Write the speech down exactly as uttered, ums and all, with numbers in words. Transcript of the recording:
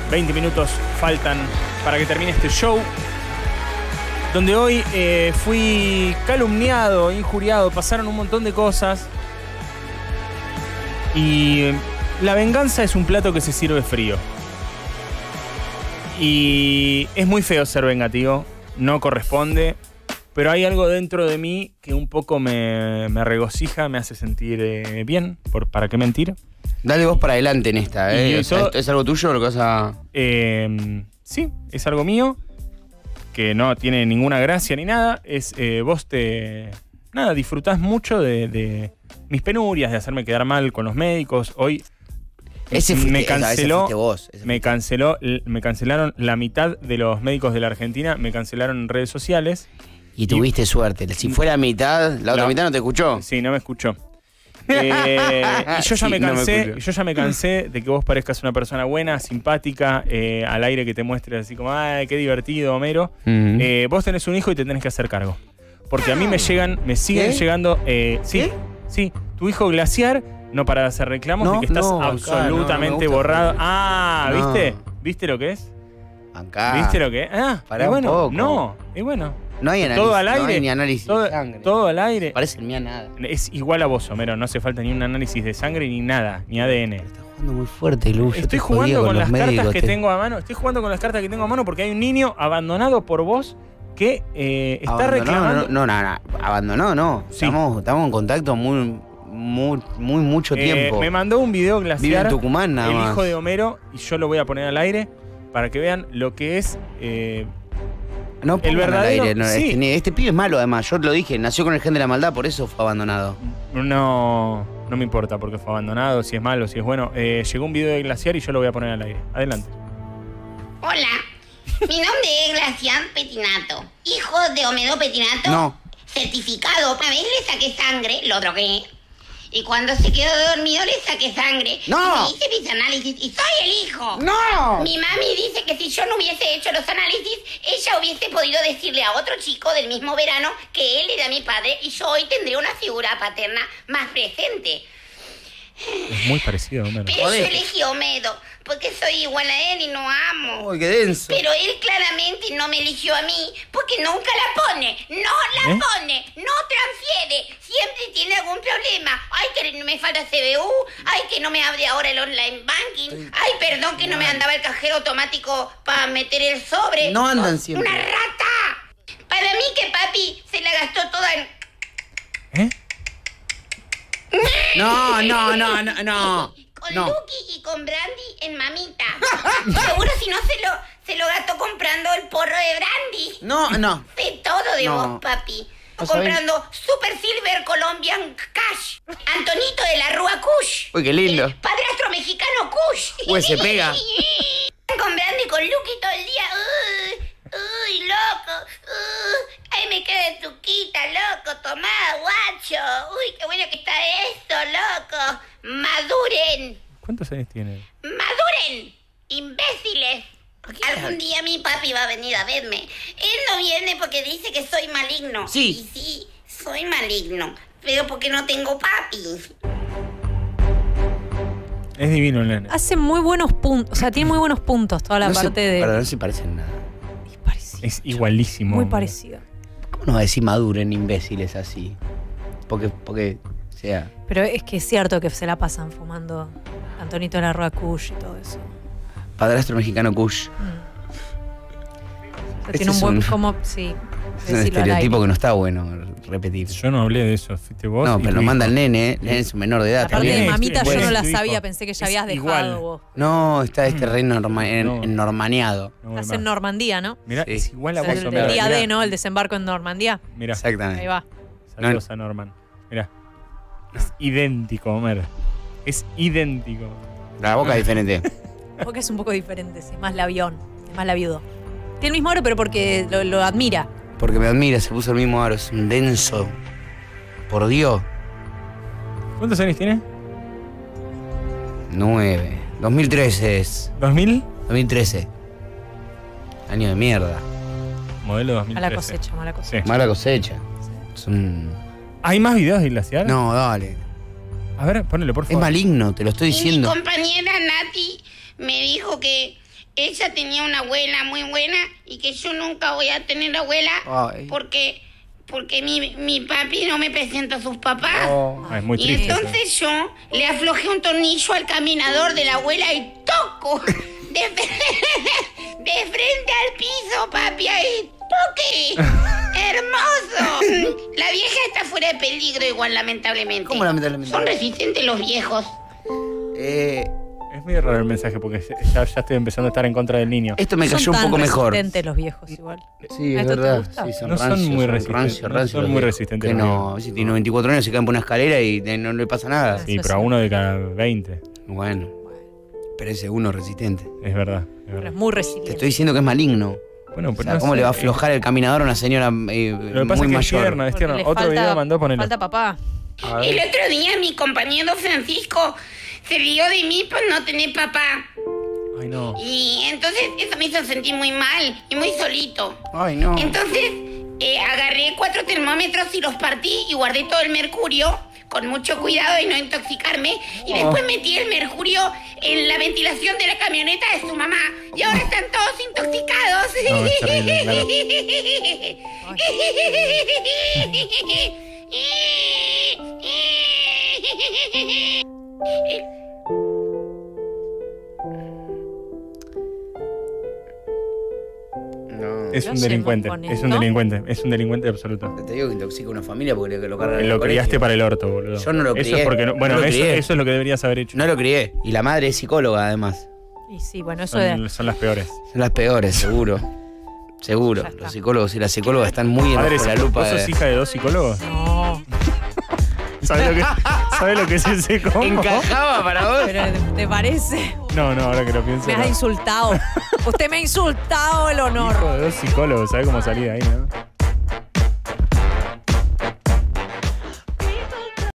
veinte minutos faltan para que termine este show, donde hoy eh, fui calumniado, injuriado, pasaron un montón de cosas. Y la venganza es un plato que se sirve frío. Y es muy feo ser vengativo, no corresponde, pero hay algo dentro de mí que un poco me, me regocija, me hace sentir eh, bien, por, ¿para qué mentir? Dale vos para adelante en esta, ¿eh? Eso, o sea, ¿es algo tuyo o lo que vas a...? Eh, sí, es algo mío, que no tiene ninguna gracia ni nada. Es eh, vos te... Nada, disfrutás mucho de, de mis penurias, de hacerme quedar mal con los médicos. Hoy ese fuiste, me canceló, ese vos, ese me canceló, me cancelaron la mitad de los médicos de la Argentina, me cancelaron en redes sociales. Y tuviste y, suerte. Si fuera la mitad, la otra no, mitad no te escuchó. Sí, no me escuchó. Eh, y yo ya sí, me cansé, no yo ya me cansé de que vos parezcas una persona buena, simpática, eh, al aire que te muestres así como, ay, qué divertido, Homero. Uh-huh. eh, vos tenés un hijo y te tenés que hacer cargo. Porque a mí me llegan, me siguen ¿Qué? llegando. Eh, sí, ¿Qué? sí, tu hijo Glaciar no para de hacer reclamos no, de que estás no, absolutamente no, no borrado. Ah, no. ¿viste? ¿Viste lo que es? Acá. ¿Viste lo que es? Ah, para bueno, un poco. No, y bueno. No hay análisis. Todo al aire. No hay ni análisis todo, de sangre. Todo al aire. Parece el mío nada. Es igual a vos, Homero. No hace falta ni un análisis de sangre ni nada, ni A D N. Estás jugando muy fuerte, Lu. Estoy jugando con, con las médicos, cartas que te... tengo a mano. Estoy jugando con las cartas que tengo a mano porque hay un niño abandonado por vos que eh, está Abandonó, reclamando. No, no, no, no. Abandonó, no. Sí. Estamos, estamos en contacto muy, muy, muy mucho tiempo. Eh, me mandó un video Glaciar. Vive en Tucumán, nada el más. hijo de Homero, y yo lo voy a poner al aire para que vean lo que es. Eh, No el verdadero, al aire, no, sí. este, este pibe es malo además, yo lo dije, nació con el gen de la maldad, por eso fue abandonado. No, no me importa porque fue abandonado, si es malo, si es bueno. Eh, llegó un video de Glaciar y yo lo voy a poner al aire. Adelante. Hola, mi nombre es Glaciar Petinato, hijo de Homero Petinato. No. Certificado, una vez le saqué sangre, lo drogué. Y cuando se quedó dormido le saqué sangre. ¡No! Y hice mis análisis y soy el hijo. ¡No! Mi mami dice que si yo no hubiese hecho los análisis, ella hubiese podido decirle a otro chico del mismo verano que él era mi padre y yo hoy tendría una figura paterna más presente. Es muy parecido a Homero. Pero Joder. yo elegí a Homero porque soy igual a él y no amo. ¡Uy, qué denso! Pero él claramente no me eligió a mí porque nunca la pone. No la ¿Eh? pone, no transfiere. Siempre tiene algún problema. Ay, que me falta C B U. Ay, que no me abre ahora el online banking. Ay, perdón, que no me andaba el cajero automático para meter el sobre. No andan siempre. ¡Una rata! Para mí que papi se la gastó toda en... ¿Eh? No, no, no, no, no. Con no. Lucky y con Brandy en mamita. Seguro si no se lo, se lo gastó comprando el porro de Brandy. No, no. Sé todo de no. vos, papi. ¿No comprando Super Silver Colombian Cash. Antonito de la Rúa Kush. Uy, qué lindo. El padrastro mexicano Kush. Uy, se pega. Con Brandy y con Lucky todo el día. Uy, uy, loco. Uy, ahí me queda tuquita, loco. Tomá, guacho. Uy, qué bueno que está esto, loco. Maduren. ¿Cuántos años tiene? Maduren, imbéciles. Algún día mi papi va a venir a verme. Él no viene porque dice que soy maligno. Sí. Y sí, soy maligno. Pero porque no tengo papi. Es divino el nene. Hace muy buenos puntos. O sea, tiene muy buenos puntos toda la no parte se, de... Para no se parecen nada. Es parecido. Es igualísimo. Muy parecido. ¿Cómo no va a decir maduren imbéciles así? Porque, porque, o sea... Pero es que es cierto que se la pasan fumando Antonito de la Rúa Kush y todo eso. Padrastro mexicano Kush. Mm. O sea, Este tiene un es buen... un, como, sí, es un estereotipo que no está bueno repetir. Yo no hablé de eso, fuiste vos. No, pero lo manda el nene, ¿eh? El nene es un menor de edad. Aparte de mamita bueno, yo no la tu sabía, hijo. pensé que ya Es habías dejado igual. vos. No, está este rey norma, en, No. en normaneado. No voy Estás más. en Normandía, ¿no? Mirá, Sí. es igual a Es vos, el, Homero. el día Mirá, D, ¿no? El desembarco en Normandía. Mirá, Exactamente. Ahí va. saludos a Norman. Mirá. Es idéntico, Homer. Es idéntico. La boca es diferente. Porque es un poco diferente, sí, más labión, es más labiudo. Tiene el mismo aro, pero porque lo, lo admira. Porque me admira, se puso el mismo aro, es un denso. Por Dios. ¿Cuántos años tiene? Nueve. dos mil trece es. ¿dos mil? dos mil trece. Año de mierda. Modelo dos mil trece. Mala cosecha, mala cosecha. Sí. Mala cosecha. Es un... ¿Hay más videos de Glaciar? No, dale. A ver, ponelo, por Es favor. maligno, te lo estoy Y mi diciendo. compañera Nati me dijo que ella tenía una abuela muy buena y que yo nunca voy a tener abuela Ay. porque porque mi, mi papi no me presenta a sus papás. Oh. Ah, es muy Y triste. entonces eso. yo le aflojé un tornillo al caminador de la abuela y toco de, fre- de frente al piso, papi, ahí toque. ¡Hermoso! La vieja está fuera de peligro igual, lamentablemente. ¿Cómo lamentablemente? Son resistentes los viejos. Eh, Es muy raro el mensaje porque ya, ya estoy empezando a estar en contra del niño. esto me Son cayó un tan poco mejor. resistentes los viejos igual. Sí, ¿A es esto te verdad. gusta? Sí, son No son rancios, muy son resistentes, rancios, no rancios son los muy viejos. resistentes Que los no, viejos. si tiene noventa y cuatro años se cae por una escalera y eh, no le pasa nada. Sí, Eso pero a sí. uno de cada veinte. Bueno, pero ese uno es resistente. Es verdad. Es Pero verdad. es muy Te resiliente. estoy diciendo que es maligno. Bueno, O pero sea, no ¿cómo sé, le va a eh, aflojar el caminador a una señora eh, Lo que pasa muy es que es mayor? tierna, es Porque tierna. le Otro falta- video mandó ponelo. Falta papá. A ver. El otro día mi compañero Francisco se rió de mí por no tener papá. Ay, no. Y entonces eso me hizo sentir muy mal y muy solito. Ay, no. Entonces eh, agarré cuatro termómetros y los partí y guardé todo el mercurio con mucho cuidado de no intoxicarme. Y Oh. después metí el mercurio en la ventilación de la camioneta de su mamá. Y ahora están todos intoxicados. No, es terrible, claro. No. Es ¿Qué un hacemos delincuente, con es un esto? delincuente, es un delincuente absoluto. Te digo que intoxica una familia porque le- lo cargan en Lo el criaste colegio. para el orto, boludo. Yo no lo Eso crié. es porque no- bueno, No lo eso, crié. eso es lo que deberías haber hecho. No lo crié. Y la madre es psicóloga, además. Y sí, bueno, eso de... Son, son las peores. Son las peores, seguro. Seguro. Ya está. Los psicólogos y las psicólogas están muy en Madre, bajo la lupa. ¿vos sos de- hija de dos psicólogos? No, ¿Sabés lo que, ¿sabés lo que es ese combo? ¿Encajaba para vos? pero ¿te parece? No, no, ahora que lo pienso. Me has no. insultado. Usted me ha insultado el honor. Hijo de dos psicólogos, ¿sabés cómo salí de ahí, no?